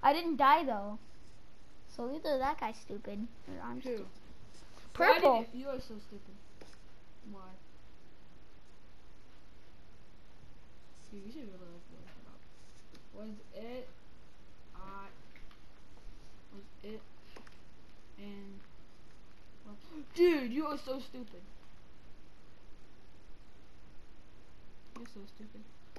I didn't die though. So either that guy's stupid or I'm stupid. Purple. You are so stupid. Why? See, we should really like shut up. Was it? Was it? And what? Dude, you are so stupid. You're so stupid.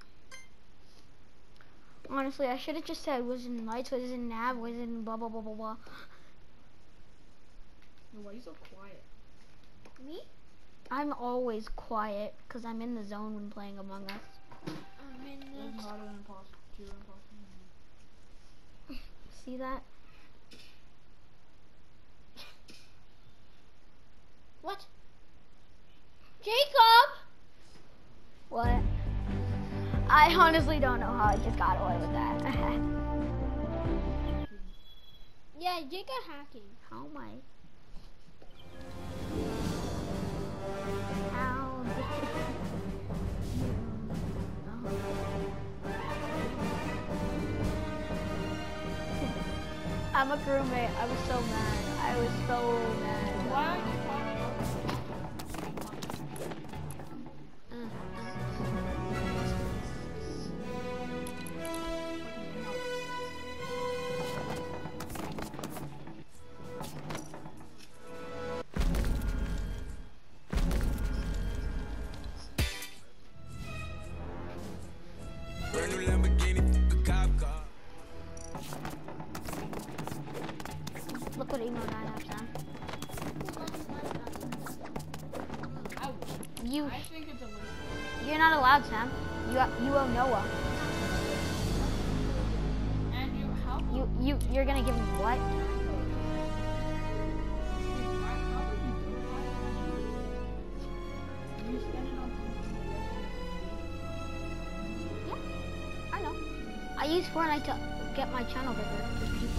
Honestly, I should have just said was in lights, was in nav, was in blah blah blah blah blah. Why are you so quiet? Me? I'm always quiet because I'm in the zone when playing Among Us. I'm in the not an imposter. See that? What? Jacob! What? I honestly don't know how I just got away with that. Yeah, Jacob hacking. How am I? How did I'm a crewmate. I was so mad. I was so mad. Why are you talking Look what emo I have, Sam. I think it's a little. You're not allowed, Sam. You owe Noah. And you how? You're gonna give him what? Yeah, I know. I use Fortnite to get my channel bigger.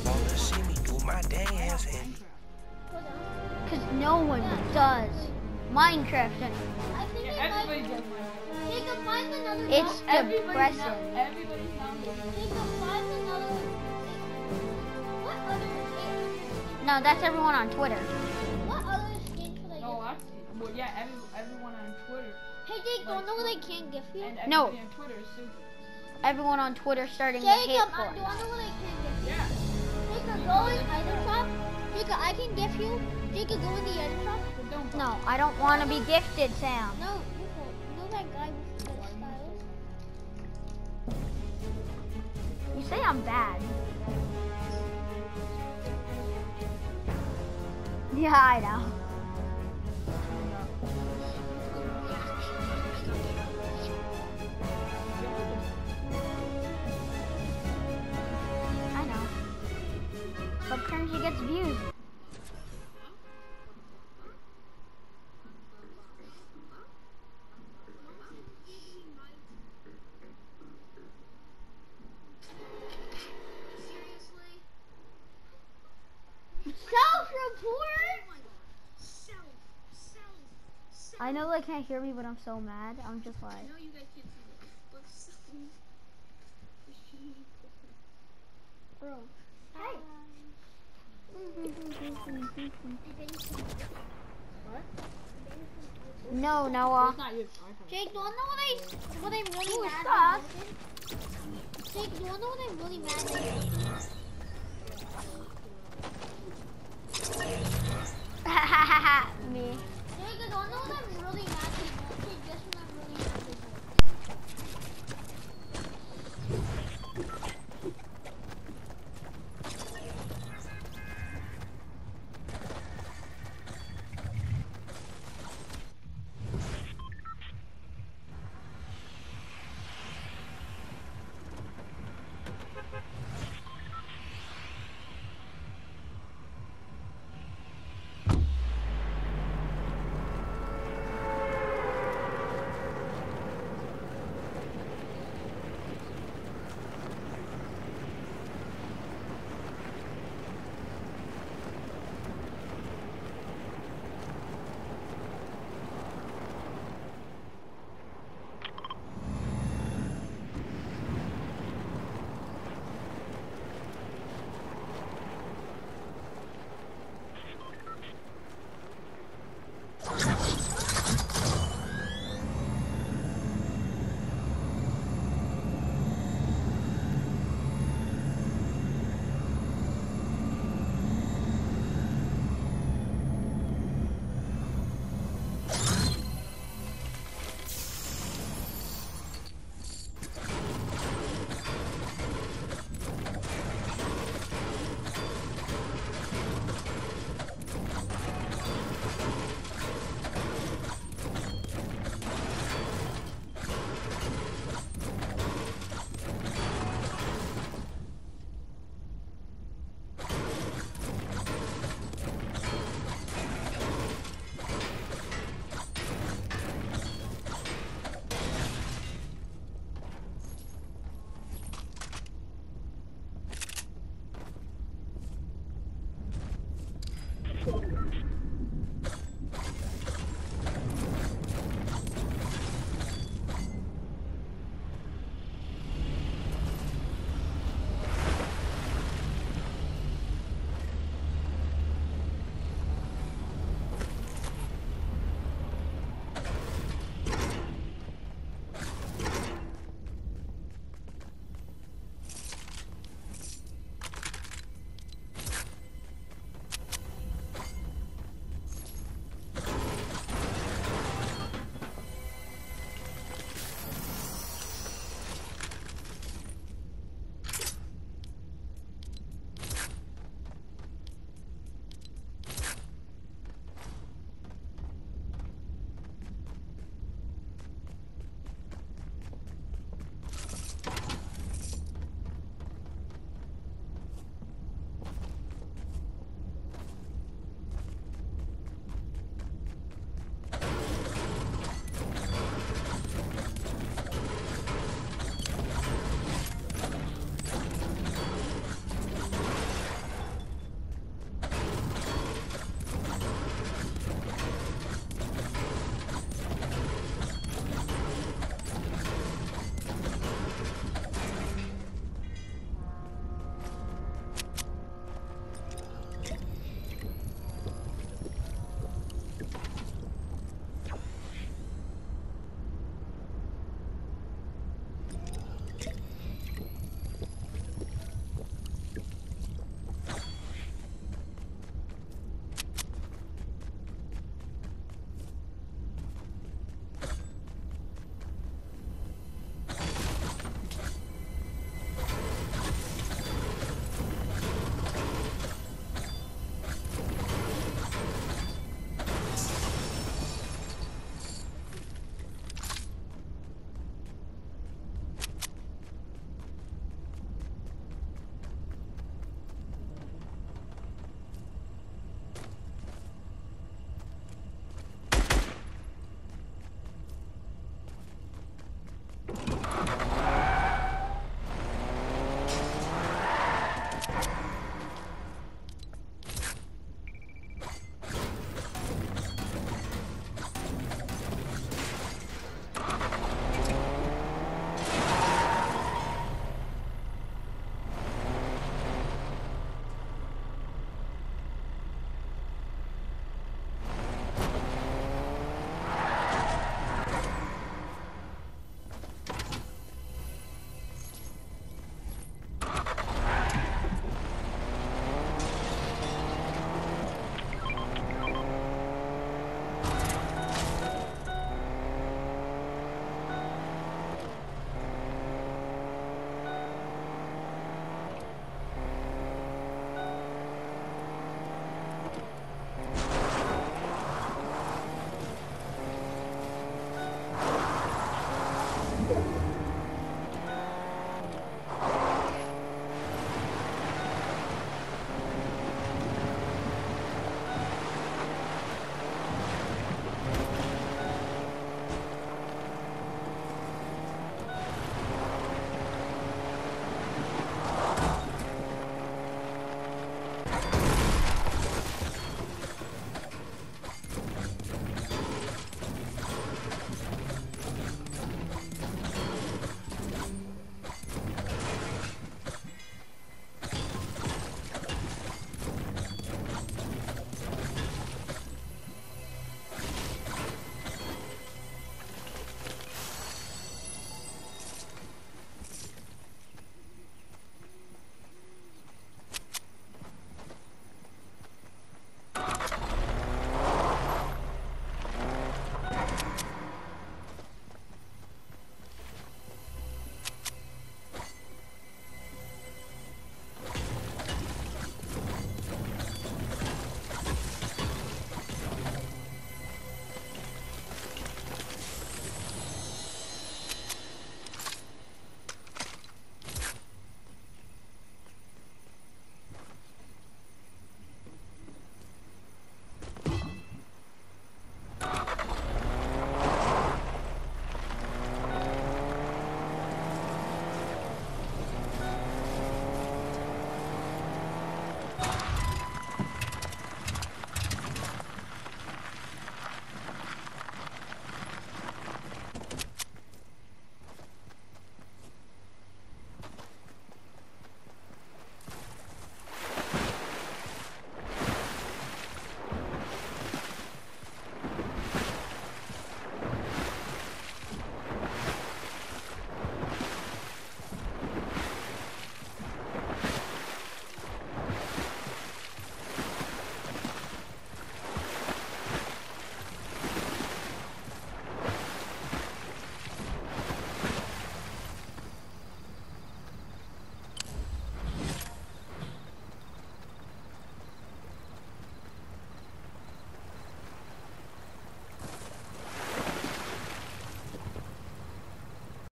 Because no one does Minecraft anymore. I think Everybody does Minecraft. Jacob, find another. It's depressing. Everybody's now doing Jacob, find another. What other? No, that's everyone on Twitter. What other skin could I No, get? well, yeah, everyone on Twitter. Hey, Jake, don't know what I can't gift you? And No. everybody on Twitter is stupid. Everyone on Twitter starting to hate Jacob, for do you want to know what I can gift you? Yeah. Jacob, go in item shop. Jacob, I can gift you. Jacob, go in the item shop. But don't. No, I don't want to be gifted, Sam. No, you know that guy with the stylus? You say I'm bad. Yeah, I know. I know. But Cringy gets views. Self-report? I know they can't hear me, but I'm so mad. I'm just like. No, you guys can't see this. Bro. Hey. What? No, Noah. It's not you. Jake, do you want to know what I'm really Ooh, mad stop. at? Jake, do you want to know what I'm really mad at?